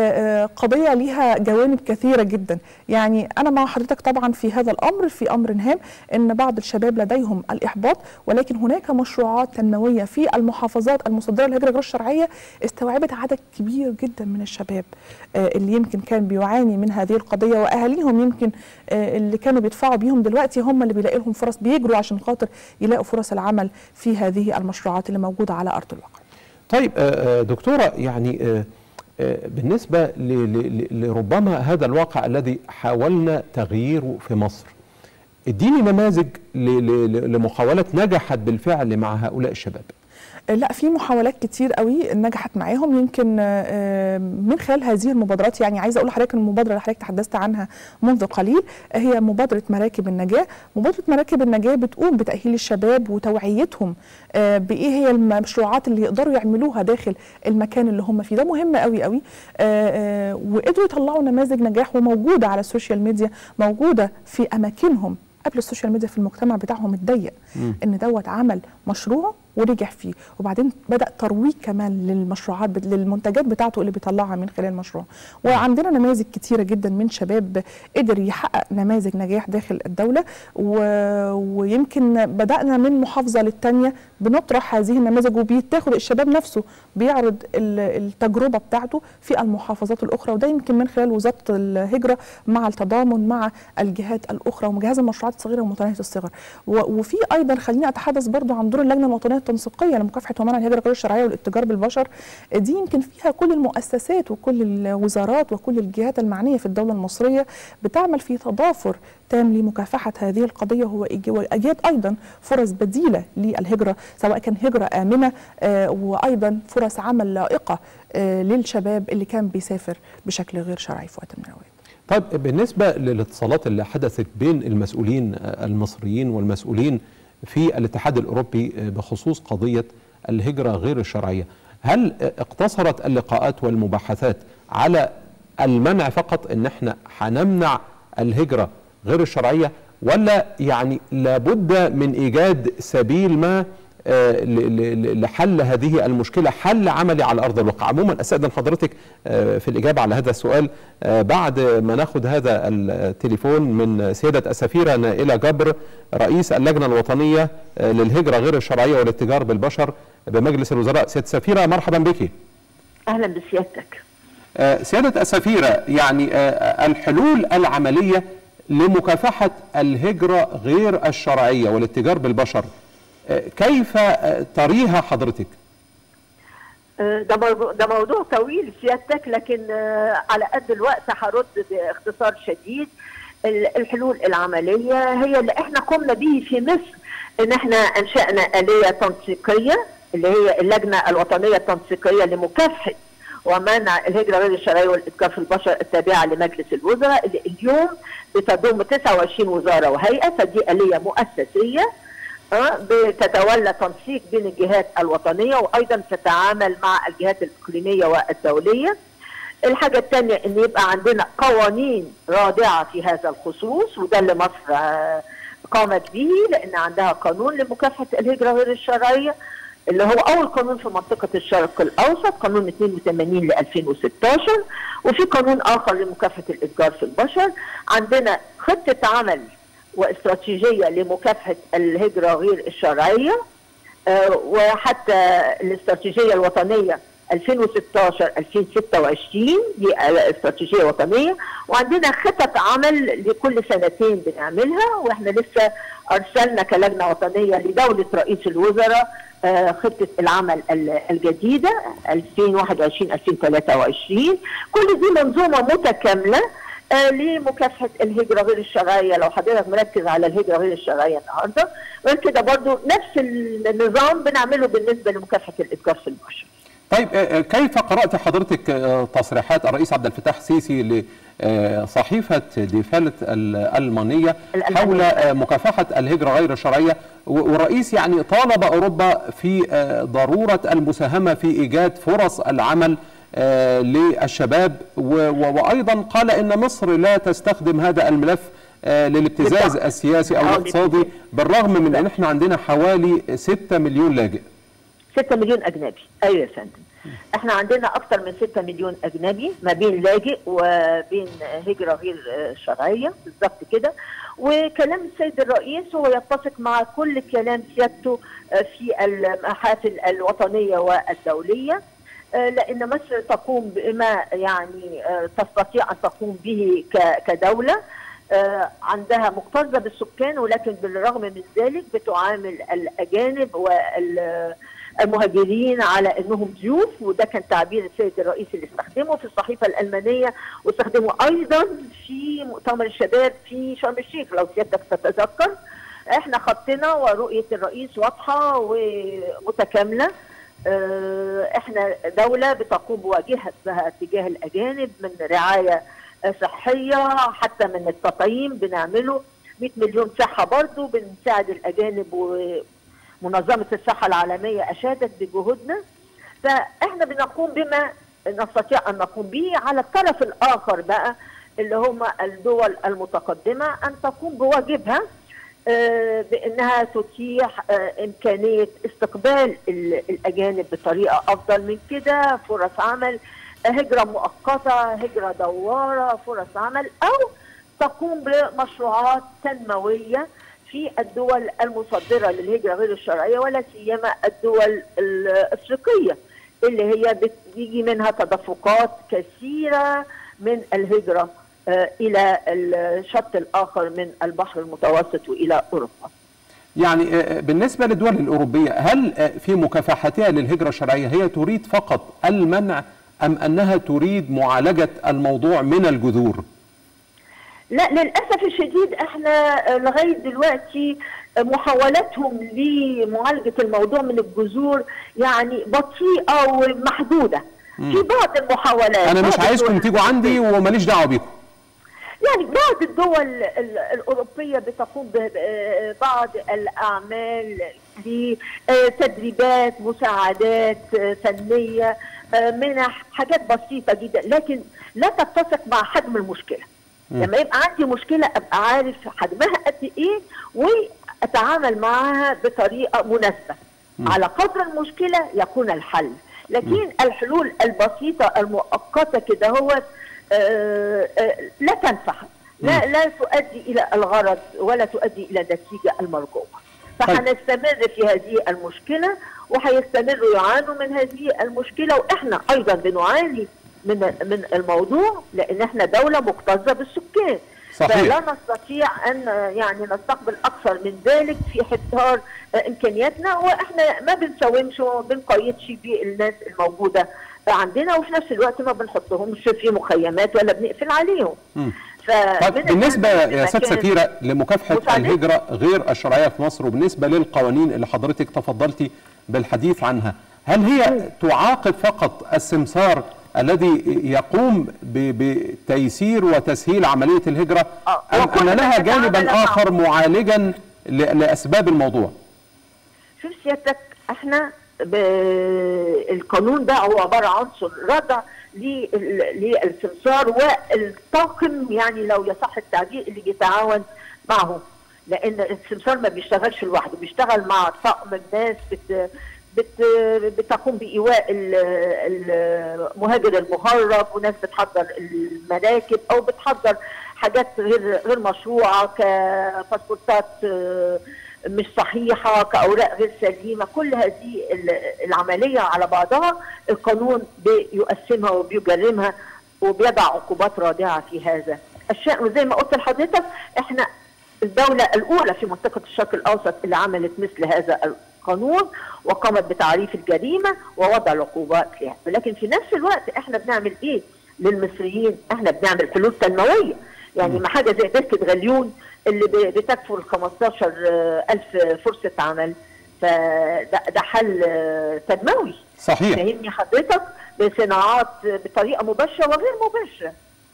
B: قضيه ليها جوانب كثيره جدا. يعني انا مع حضرتك طبعا في هذا الامر، في امر هام ان بعض الشباب لديهم الاحباط، ولكن هناك مشروعات تنمويه في المحافظات المصدره للهجره غير الشرعيه استوعبت عدد كبير جدا من الشباب اللي يمكن كان بيعاني من هذه القضيه، واهاليهم يمكن اللي كانوا بيدفعوا بيهم دلوقتي هم اللي بيلاقي لهم فرص، بيجروا عشان خاطر يلاقوا فرص العمل في هذه المشروعات اللي موجودة على أرض الواقع.
A: طيب دكتورة، يعني بالنسبة لربما هذا الواقع الذي حاولنا تغييره في مصر، اديني نماذج لمحاولات نجحت بالفعل مع هؤلاء الشباب.
B: لا، في محاولات كتير قوي نجحت معاهم يمكن من خلال هذه المبادرات. يعني عايزه اقول لحضرتك المبادره اللي حضرتك تحدثت عنها منذ قليل هي مبادره مراكب النجاه. مبادره مراكب النجاه بتقوم بتاهيل الشباب وتوعيتهم بايه هي المشروعات اللي يقدروا يعملوها داخل المكان اللي هم فيه. ده مهم قوي قوي، وقدروا يطلعوا نماذج نجاح وموجوده على السوشيال ميديا، موجوده في اماكنهم قبل السوشيال ميديا في المجتمع بتاعهم الضيق، ان دوت عمل مشروع ونجح فيه، وبعدين بدأ ترويج كمان للمشروعات للمنتجات بتاعته اللي بيطلعها من خلال المشروع. وعندنا نماذج كتيرة جدا من شباب قدر يحقق نماذج نجاح داخل الدولة، و... ويمكن بدأنا من محافظة للتانية بنطرح هذه النماذج، وبيتاخد الشباب نفسه بيعرض التجربة بتاعته في المحافظات الأخرى، وده يمكن من خلال وزارة الهجرة مع التضامن مع الجهات الأخرى وجهاز المشروعات الصغيرة ومتناهية الصغر. و... وفي أيضا خليني أتحدث برضو عن دور اللجنة الوطنية التنسيقيه لمكافحه ومنع الهجره غير الشرعيه والاتجار بالبشر. دي يمكن فيها كل المؤسسات وكل الوزارات وكل الجهات المعنيه في الدوله المصريه بتعمل في تضافر تام لمكافحه هذه القضيه، هو وايجاد ايضا فرص بديله للهجره، سواء كان هجره امنه آه وايضا فرص عمل لائقه آه للشباب اللي كان بيسافر بشكل غير شرعي في وقت من الاوقات.
A: طيب بالنسبه للاتصالات اللي حدثت بين المسؤولين المصريين والمسؤولين في الاتحاد الأوروبي بخصوص قضية الهجرة غير الشرعية، هل اقتصرت اللقاءات والمباحثات على المنع فقط، ان احنا هنمنع الهجرة غير الشرعية، ولا يعني لابد من ايجاد سبيل ما لحل هذه المشكلة، حل عملي على أرض الواقع؟ عموما أستأذن حضرتك في الإجابة على هذا السؤال بعد ما ناخد هذا التليفون من سيدة السفيرة نائلة جبر، رئيس اللجنة الوطنية للهجرة غير الشرعية والاتجار بالبشر بمجلس الوزراء. سيدة السفيرة مرحبا بك.
D: أهلا بسيادتك.
A: سيادة السفيرة، يعني الحلول العملية لمكافحة الهجرة غير الشرعية والاتجار بالبشر كيف تريها حضرتك؟
D: ده موضوع, ده موضوع طويل سيادتك، لكن على قد الوقت هرد باختصار شديد. الحلول العملية هي اللي احنا قمنا به في مصر، ان احنا انشأنا آلية تنسيقية اللي هي اللجنة الوطنية التنسيقية لمكافحة ومنع الهجرة غير الشرعية والاتجار في البشر التابعة لمجلس الوزراء، اللي اليوم بتضم تسعة وعشرين وزارة وهيئة، فدي آلية مؤسسية بتتولى تنسيق بين الجهات الوطنية وأيضا تتعامل مع الجهات الإقليمية والدولية. الحاجة الثانية ان يبقى عندنا قوانين رادعة في هذا الخصوص، وده اللي مصر قامت به، لان عندها قانون لمكافحة الهجرة غير الشرعية اللي هو اول قانون في منطقة الشرق الاوسط، قانون اثنين وثمانين ل ألفين وستاشر، وفي قانون اخر لمكافحة الاتجار في البشر. عندنا خطة عمل واستراتيجية لمكافحة الهجرة غير الشرعية، أه وحتى الاستراتيجية الوطنية ألفين وستاشر ألفين وستة وعشرين دي استراتيجيه وطنيه، وعندنا خطط عمل لكل سنتين بنعملها، واحنا لسه ارسلنا كلجنه وطنيه لدوله رئيس الوزراء خطه العمل الجديده ألفين وواحد وعشرين ألفين وثلاثة وعشرين. كل دي منظومه متكامله لمكافحه الهجره غير الشرعيه. لو حضرتك مركز على الهجره غير الشرعيه النهارده، غير كده برضو نفس النظام بنعمله بالنسبه لمكافحه الاتجار في البشر.
A: طيب كيف قرأت حضرتك تصريحات الرئيس عبد الفتاح السيسي لصحيفة دي فيلت الألمانية حول مكافحة الهجرة غير الشرعية، والرئيس يعني طالب أوروبا في ضرورة المساهمة في إيجاد فرص العمل للشباب، وأيضا قال إن مصر لا تستخدم هذا الملف للابتزاز السياسي أو الاقتصادي، بالرغم من أن احنا عندنا حوالي ستة مليون لاجئ.
D: ستة مليون أجنبي، أيوة يا فندم. احنا عندنا أكثر من ستة مليون أجنبي ما بين لاجئ وبين هجرة غير شرعية بالظبط كده. وكلام السيد الرئيس هو يتفق مع كل كلام سيادته في المحافل الوطنية والدولية، لأن مصر تقوم بما يعني تستطيع أن تقوم به كدولة. عندها مكتظة بالسكان، ولكن بالرغم من ذلك بتعامل الأجانب وال المهاجرين على انهم ضيوف، وده كان تعبير السيد الرئيس اللي استخدمه في الصحيفه الالمانيه، واستخدمه ايضا في مؤتمر الشباب في شرم الشيخ لو سيادتك تتذكر. احنا خطنا ورؤيه الرئيس واضحه ومتكامله. احنا دوله بتقوم بواجبها تجاه الاجانب من رعايه صحيه حتى من التطعيم بنعمله. مئة مليون صحه برضه بنساعد الاجانب، و منظمة الصحة العالمية أشادت بجهودنا. فإحنا بنقوم بما نستطيع أن نقوم به. على الطرف الآخر بقى اللي هم الدول المتقدمة أن تقوم بواجبها بأنها تتيح إمكانية استقبال الأجانب بطريقة أفضل من كده، فرص عمل، هجرة مؤقتة، هجرة دوارة، فرص عمل، أو تقوم بمشروعات تنموية في الدول المصدرة للهجرة غير الشرعية، ولا سيما الدول الأفريقية اللي هي بتيجي منها تدفقات كثيرة من الهجرة إلى الشط الآخر من البحر المتوسط وإلى أوروبا.
A: يعني بالنسبة للدول الأوروبية، هل في مكافحتها للهجرة الشرعية هي تريد فقط المنع أم أنها تريد معالجة الموضوع من الجذور؟
D: لا، للأسف الشديد احنا لغاية دلوقتي محاولاتهم لمعالجة الموضوع من الجذور يعني بطيئة ومحدودة. مم. في بعض المحاولات.
A: أنا مش عايزكم تيجوا عندي وماليش دعوة بيكم.
D: يعني بعض الدول الأوروبية بتقوم ببعض الأعمال لتدريبات، مساعدات فنية، منح، حاجات بسيطة جدا، لكن لا تتسق مع حجم المشكلة. لما يبقى عندي مشكلة أبقى عارف حجمها قد إيه وأتعامل معها بطريقة مناسبة. م. على قدر المشكلة يكون الحل، لكن م. الحلول البسيطة المؤقتة كده هو آه آه لا تنفع، لا, لا تؤدي إلى الغرض ولا تؤدي إلى النتيجة المرجوة. فهنستمر في هذه المشكلة وهيستمروا يعانوا من هذه المشكلة، وإحنا أيضا بنعاني من من الموضوع لان احنا دوله مكتظه بالسكان. صحيح. فلا نستطيع ان يعني نستقبل اكثر من ذلك في حدار امكانياتنا، واحنا ما بنساومش وما بنقيدش بالناس الموجوده عندنا، وفي نفس الوقت ما بنحطهمش في مخيمات ولا بنقفل عليهم.
A: طيب بالنسبه يا سيد سفيره لمكافحه الهجره غير الشرعيه في مصر، وبالنسبه للقوانين اللي حضرتك تفضلتي بالحديث عنها، هل هي م. تعاقب فقط السمسار الذي يقوم بتيسير وتسهيل عملية الهجرة، أم أن لها جانبا آخر معالجا لأسباب الموضوع؟
D: شوف سيادتك، احنا القانون ده هو عبارة عن عنصر ردع للسمسار والطاقم، يعني لو يصح التعبير، اللي بيتعاون معهم، لان السمسار ما بيشتغلش لوحده، بيشتغل مع طاقم الناس بت بت بتقوم بايواء المهاجر المهرب، وناس بتحضر المراكب او بتحضر حاجات غير غير مشروعه كباسبورتات مش صحيحه، كاوراق غير سليمه. كل هذه العمليه على بعضها القانون بيقسمها وبيجرمها وبيضع عقوبات رادعه في هذا الشأن. وزي ما قلت لحضرتك احنا الدوله الاولى في منطقه الشرق الاوسط اللي عملت مثل هذا القانون وقامت بتعريف الجريمه ووضع العقوبات لها. ولكن في نفس الوقت احنا بنعمل ايه للمصريين؟ احنا بنعمل حلول تنمويه، يعني ما حاجه زي بركه غليون اللي بتكفل خمستاشر ألف فرصه عمل، فده ده حل تنموي.
A: صحيح.
D: فاهمني حضرتك؟ بصناعات بطريقه مباشره وغير مباشره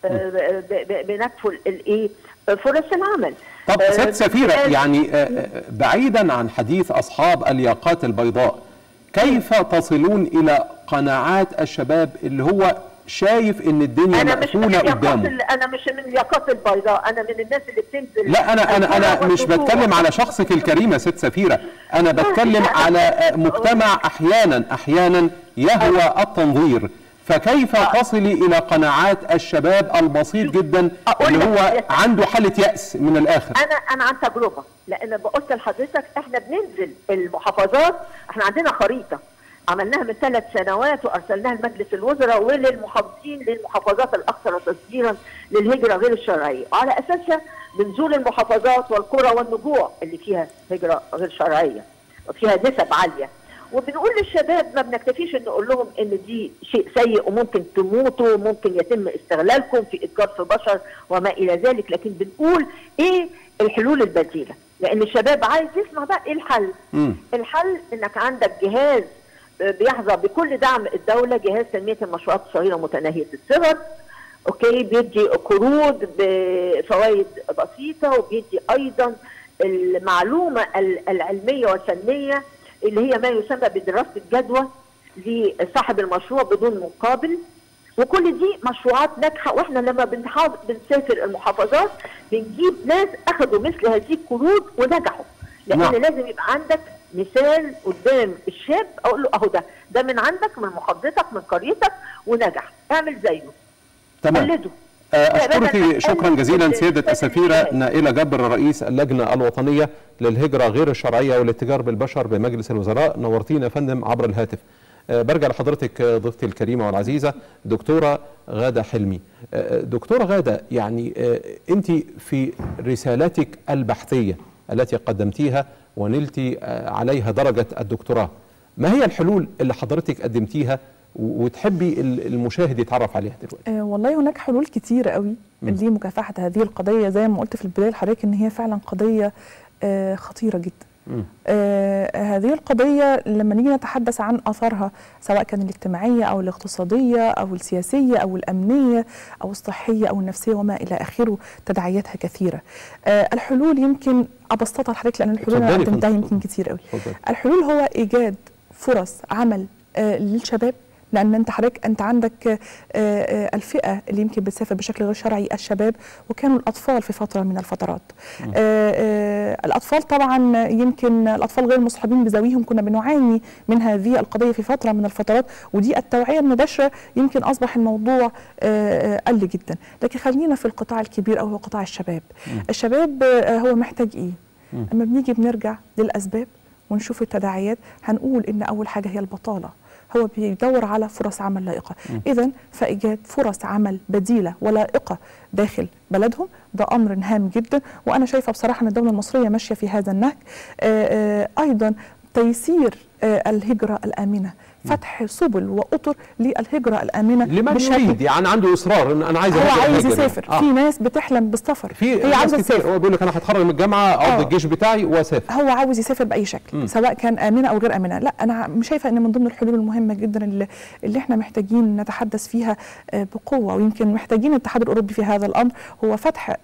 D: بنكفل الايه؟ فرص العمل.
A: طب سيادة سفيرة، يعني بعيدا عن حديث اصحاب الياقات البيضاء، كيف تصلون الى قناعات الشباب اللي هو شايف ان الدنيا مقفوله قدامه؟
D: انا مش من الياقات البيضاء، انا من الناس اللي بتنزل.
A: لا انا انا انا مش بتكلم على شخصك الكريم يا ست سفيره، انا بتكلم على مجتمع احيانا احيانا يهوى التنظير. فكيف تصلي الى قناعات الشباب البسيط جدا اللي هو عنده حاله يأس من الاخر؟
D: انا انا عن تجربه، لان قلت لحضرتك احنا بننزل المحافظات، احنا عندنا خريطه عملناها من ثلاث سنوات وارسلناها لمجلس الوزراء وللمحافظين للمحافظات الاكثر تصديرا للهجره غير الشرعيه، وعلى اساسها بنزول المحافظات والقرى والنجوع اللي فيها هجره غير شرعيه وفيها نسب عاليه، وبنقول للشباب ما بنكتفيش ان نقول لهم ان دي شيء سيء وممكن تموتوا وممكن يتم استغلالكم في اتجار في بشر وما الى ذلك، لكن بنقول ايه الحلول البديله، لان الشباب عايز يسمع بقى ايه الحل. م. الحل انك عندك جهاز بيحظى بكل دعم الدوله، جهاز تنميه المشروعات الصغيره متناهيه الصغر، اوكي، بيدي قروض بفوائد بسيطه، وبيدي ايضا المعلومه العلميه والفنيه اللي هي ما يسمى بدراسه الجدوى لصاحب المشروع بدون مقابل. وكل دي مشروعات ناجحه، واحنا لما بنسافر المحافظات بنجيب ناس اخذوا مثل هذه القروض ونجحوا، لان نعم. لازم يبقى عندك مثال قدام الشاب اقول له اهو ده ده من عندك من محافظتك من قريتك ونجح، اعمل زيه.
A: تمام.
D: قلده.
A: أشكرك شكرا جزيلا سيدة السفيرة نائلة جبر، رئيس اللجنة الوطنية للهجرة غير الشرعية والاتجار بالبشر بمجلس الوزراء. نورتينا يا فندم عبر الهاتف. برجع لحضرتك ضيفتي الكريمة والعزيزة دكتورة غادة حلمي. دكتورة غادة، يعني أنت في رسالتك البحثية التي قدمتيها ونلتي عليها درجة الدكتوراه، ما هي الحلول اللي حضرتك قدمتيها وتحبي المشاهد يتعرف عليها دلوقتي؟
B: آه والله هناك حلول كتيرة قوي لمكافحة هذه القضية، زي ما قلت في البداية لحضرتك ان هي فعلا قضية آه خطيرة جدا. آه هذه القضية لما نيجي نتحدث عن أثرها سواء كان الاجتماعية أو الاقتصادية أو السياسية أو الأمنية أو الصحية أو النفسية وما إلى آخره، تداعياتها كثيرة. آه الحلول يمكن أبسطها لحضرتك لأن الحلول أنا قدمتها يمكن كتير قوي. الحلول هو إيجاد فرص عمل آه للشباب، لأن أنت حضرتك أنت عندك الفئة اللي يمكن بتسافر بشكل غير شرعي الشباب، وكانوا الأطفال في فترة من الفترات. الأطفال طبعا يمكن الأطفال غير المصحبين بذويهم كنا بنعاني من هذه القضية في فترة من الفترات، ودي التوعية المباشرة يمكن أصبح الموضوع قل جدا. لكن خلينا في القطاع الكبير أو هو قطاع الشباب. الشباب هو محتاج إيه؟ أما بنيجي بنرجع للأسباب ونشوف التداعيات، هنقول إن أول حاجة هي البطالة. هو بيدور على فرص عمل لائقة، إذن فإيجاد فرص عمل بديلة ولائقة داخل بلدهم ده أمر هام جدا، وأنا شايفة بصراحة أن الدولة المصرية ماشية في هذا النهج. أيضا تيسير الهجرة الآمنة، فتح سبل وأطر للهجرة الآمنة
A: لمن يريد، يعني عنده إصرار إن أنا عايز
B: هو عايز يسافر. آه. في ناس بتحلم بالسفر،
A: هي عايزة تسافر، هو بيقول لك أنا هتخرج من الجامعة أقضي الجيش بتاعي وأسافر.
B: هو عاوز يسافر بأي شكل م. سواء كان آمنة أو غير آمنة. لا أنا مش شايفة إن من ضمن الحلول المهمة جدا اللي, اللي إحنا محتاجين نتحدث فيها بقوة، ويمكن محتاجين الاتحاد الأوروبي في هذا الأمر، هو فتح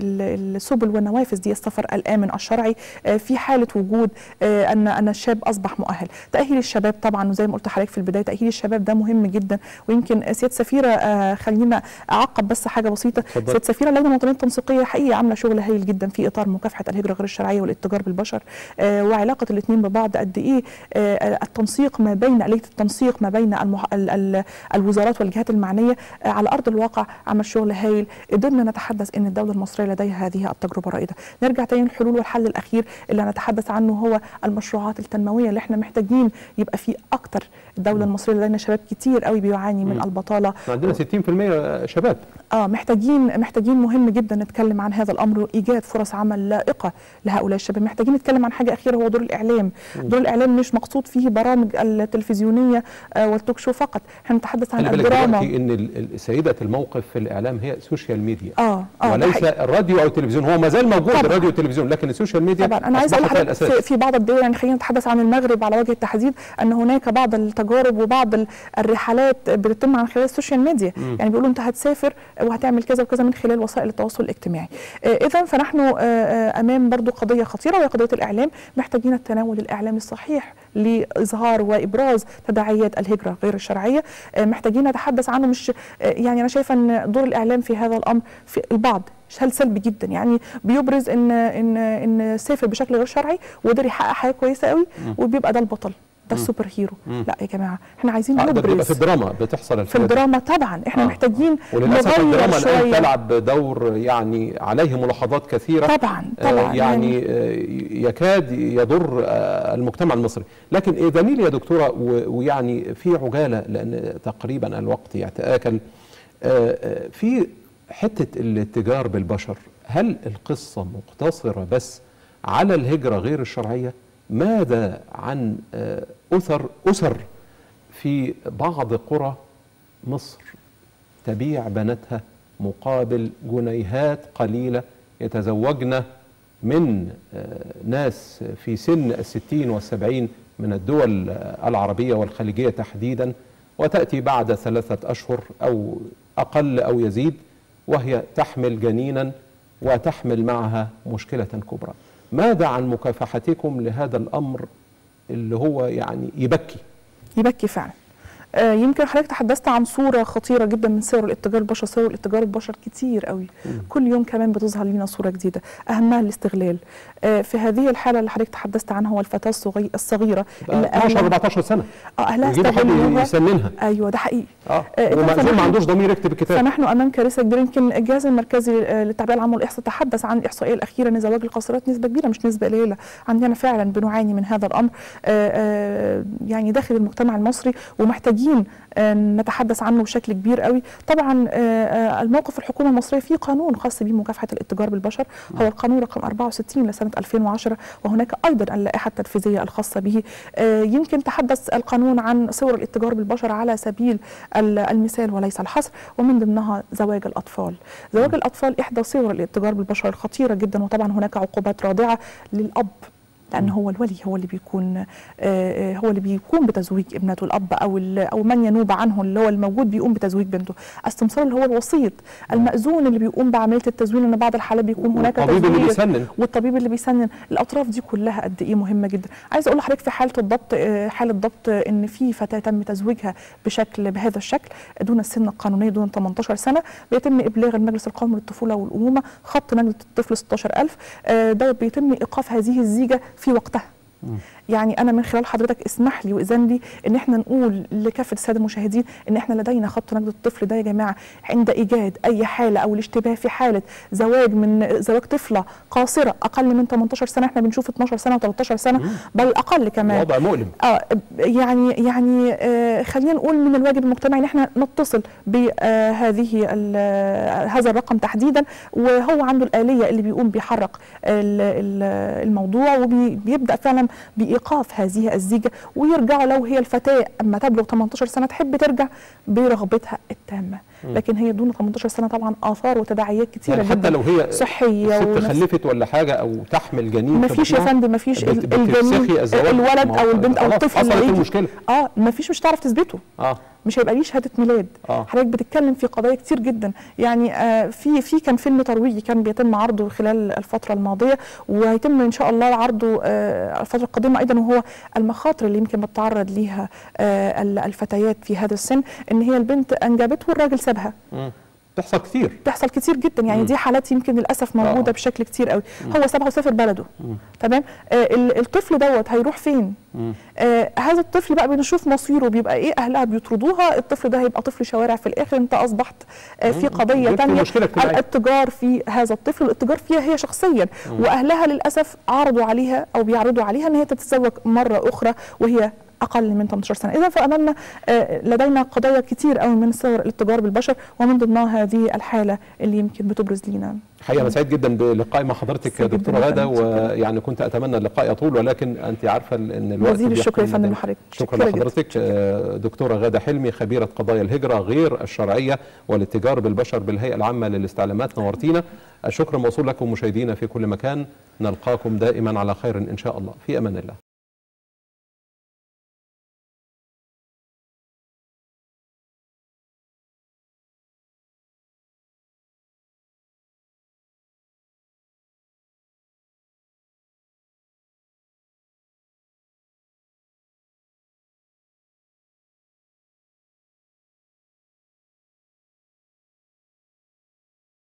B: السبل والنوافذ دي السفر الآمن الشرعي في حالة وجود أن أن الشاب أصبح تصبح مؤهل. تاهيل الشباب طبعا، وزي ما قلت لحضرتك في البدايه تاهيل الشباب ده مهم جدا. ويمكن سياده سفيره آه خلينا اعقب بس حاجه بسيطه. سياده سفيره اللجنه الوطنيه التنسيقيه حقيقه عامله شغل هايل جدا في اطار مكافحه الهجره غير الشرعيه والاتجار بالبشر، آه وعلاقه الاثنين ببعض قد ايه آه التنسيق ما بين اليه التنسيق ما بين المح... ال... ال... الوزارات والجهات المعنيه آه على ارض الواقع عمل شغل هايل. قدرنا نتحدث ان الدوله المصريه لديها هذه التجربه الرائده. نرجع تاني للحلول والحل الاخير اللي هنتحدث عنه هو المشروعات التنمويه اللي احنا محتاجين يبقى في اكتر. الدوله المصريه لدينا شباب كتير قوي بيعاني من البطاله،
A: عندنا ستين بالمئة شباب.
B: اه محتاجين محتاجين مهم جدا نتكلم عن هذا الامر وايجاد فرص عمل لائقه لهؤلاء الشباب. محتاجين نتكلم عن حاجه اخيره هو دور الاعلام. دور الاعلام مش مقصود فيه برامج التلفزيونيه آه والتوك شو فقط، احنا نتحدث عن الدراما.
A: ان سيده الموقف في الاعلام هي السوشيال ميديا
B: اه اه
A: وليس الراديو او التلفزيون. هو ما زال موجود
B: طبعًا.
A: الراديو والتلفزيون، لكن السوشيال ميديا
B: طبعا. انا عايز اقول لحضرتك في, في بعض الدول، يعني خلينا نتحدث عن المغرب على وجه التحديد، ان هناك بعض التجارب وبعض الرحلات بتتم عن خلال السوشيال ميديا. م. يعني بيقولوا انت هتسافر وهتعمل كذا وكذا من خلال وسائل التواصل الاجتماعي. آه اذا فنحن آه امام برضو قضيه خطيره وهي قضيه الاعلام. محتاجين التناول الاعلامي الصحيح لاظهار وابراز تداعيات الهجره غير الشرعيه. آه محتاجين نتحدث عنه. مش آه يعني انا شايفه ان دور الاعلام في هذا الامر في البعض هل سلبي جدا، يعني بيبرز ان ان ان سافر بشكل غير شرعي وقدر يحقق حياه كويسه قوي وبيبقى ده البطل، ده السوبر هيرو. مم. لا يا جماعه احنا عايزين
A: آه
B: نبرز.
A: في الدراما بتحصل
B: في الدراما طبعا احنا آه. محتاجين
A: وللاسف الدراما الان تلعب دور يعني عليه ملاحظات كثيره
B: طبعا طبعا
A: آه يعني, يعني يكاد يضر آه المجتمع المصري. لكن اذا لي يا دكتوره ويعني في عجاله لان تقريبا الوقت يتآكل، آه في حته الاتجار بالبشر، هل القصه مقتصره بس على الهجره غير الشرعيه؟ ماذا عن أسر أسر في بعض قرى مصر تبيع بناتها مقابل جنيهات قليلة، يتزوجن من ناس في سن الستين والسبعين من الدول العربية والخليجية تحديدا، وتأتي بعد ثلاثة أشهر أو أقل أو يزيد وهي تحمل جنينا وتحمل معها مشكلة كبرى. ماذا عن مكافحتكم لهذا الأمر اللي هو يعني يبكي
B: يبكي فعلا؟ آه يمكن حضرتك تحدثت عن صورة خطيرة جدا من صور الاتجار البشر. صور الاتجار البشر كتير قوي. م. كل يوم كمان بتظهر لنا صورة جديدة، أهمها الاستغلال. آه في هذه الحالة اللي حضرتك تحدثت عنها هو الفتاة الصغيرة الصغيرة
A: اللي اثناشر أربعتاشر سنة
B: اه أهلها
A: استغلوها يسننها.
B: أيوه ده حقيقي.
A: اه ومعزول ما عندوش ضمير يكتب الكتاب.
B: فنحن أمام كارثة كبيرة. يمكن الجهاز المركزي للتعبئة العامة والإحصاء تحدث عن الإحصائية الأخيرة أن زواج القاصرات نسبة كبيرة مش نسبة قليلة. عندنا فعلا بنعاني من هذا الأمر آه آه يعني داخل المجتمع المصري، ومحتاجين آه نتحدث عنه بشكل كبير قوي. طبعا الموقف الحكومه المصريه في قانون خاص بمكافحه الاتجار بالبشر، هو القانون رقم أربعة وستين لسنه ألفين وعشرة، وهناك ايضا اللائحه التنفيذيه الخاصه به. يمكن تحدث القانون عن صور الاتجار بالبشر على سبيل المثال وليس الحصر، ومن ضمنها زواج الاطفال. زواج الاطفال احدى صور الاتجار بالبشر الخطيره جدا، وطبعا هناك عقوبات رادعه للاب، لأن هو الولي هو اللي بيكون آه هو اللي بيقوم بتزويج ابنته، الأب أو أو من ينوب عنه اللي هو الموجود بيقوم بتزويج بنته. السمسار اللي هو الوسيط، المأذون اللي بيقوم بعملية التزوير، لأن بعض الحالات بيكون هناك
A: والطبيب اللي بيسنن
B: والطبيب اللي بيسنن. الأطراف دي كلها قد إيه مهمة جدا. عايز أقول لحضرتك في حالة الضبط آه حالة ضبط إن في فتاة تم تزويجها بشكل بهذا الشكل دون السن القانونية، دون ثمانية عشر سنة، بيتم إبلاغ المجلس القومي للطفولة والأمومة، خط نجدة الطفل ستاشر ألف، آه دوت بيتم إيقاف هذه الزيجة في وقتها. يعني أنا من خلال حضرتك اسمح لي وإذن لي إن إحنا نقول لكافة السادة المشاهدين إن إحنا لدينا خط نجدة الطفل ده يا جماعة عند إيجاد أي حالة أو الاشتباه في حالة زواج من زواج طفلة قاصرة أقل من ثمانية عشر سنة. إحنا بنشوف اتناشر سنة وتلتاشر سنة بل أقل كمان.
A: وضع مؤلم.
B: آه يعني يعني آه خلينا نقول من الواجب المجتمعي إن إحنا نتصل بهذه آه هذا الرقم تحديدا، وهو عنده الآلية اللي بيقوم بيحرك الموضوع وبيبدأ فعلا بإيقاف هذه الزيجة، ويرجعوا لو هي الفتاة أما تبلغ ثمانية عشر سنة تحب ترجع برغبتها التامة. لكن هي دون ثمانية عشر سنة طبعا آثار وتداعيات كثيرة
A: يعني حتى
B: جدا
A: لو هي
B: صحية
A: ست خلفت ولا حاجة أو تحمل جنين،
B: ما فيش يا فندم، ما فيش الجنين الولد أو البنت أو الطفل
A: حصلت المشكلة.
B: اه ما فيش، مش هتعرف تثبته.
A: اه
B: مش هيبقى ليه شهاده ميلاد.
A: آه.
B: حضرتك بتتكلم في قضايا كتير جدا، يعني آه في في كان فيلم ترويجي كان بيتم عرضه خلال الفتره الماضيه، وهيتم ان شاء الله عرضه آه الفتره القادمه ايضا، وهو المخاطر اللي يمكن بتتعرض ليها آه الفتيات في هذا السن، ان هي البنت انجبت والراجل سابها.
A: مم. بتحصل كتير
B: بتحصل كتير جدا، يعني مم. دي حالات يمكن للاسف موجوده آه. بشكل كتير قوي. مم. هو سابها وسافر بلده. مم. تمام. آه الطفل دوت هيروح فين؟ آه هذا الطفل بقى بنشوف مصيره بيبقى ايه، اهلها بيطردوها، الطفل ده هيبقى طفل شوارع في الاخر. انت اصبحت آه في قضيه ثانيه، الاتجار في هذا الطفل، الاتجار فيها هي شخصيا. مم. واهلها للاسف عرضوا عليها او بيعرضوا عليها ان هي تتزوج مره اخرى وهي اقل من ثمانية عشر سنه. اذا فامامنا لدينا قضايا كتير قوي من صور الاتجار بالبشر، ومن ضمنها هذه الحاله اللي يمكن بتبرز لينا.
A: حقيقه انا سعيد جدا بلقائي مع حضرتك يا دكتوره غاده، ويعني كنت اتمنى اللقاء يطول، ولكن انت عارفه ان الوقت
B: جزيل الشكر يا فندم لحضرتك.
A: شكرا لحضرتك. دكتوره غاده حلمي، خبيره قضايا الهجره غير الشرعيه والاتجار بالبشر بالهيئه العامه للاستعلامات، نورتينا. الشكر موصول لكم مشاهدينا في كل مكان، نلقاكم دائما على خير ان شاء الله، في امان الله.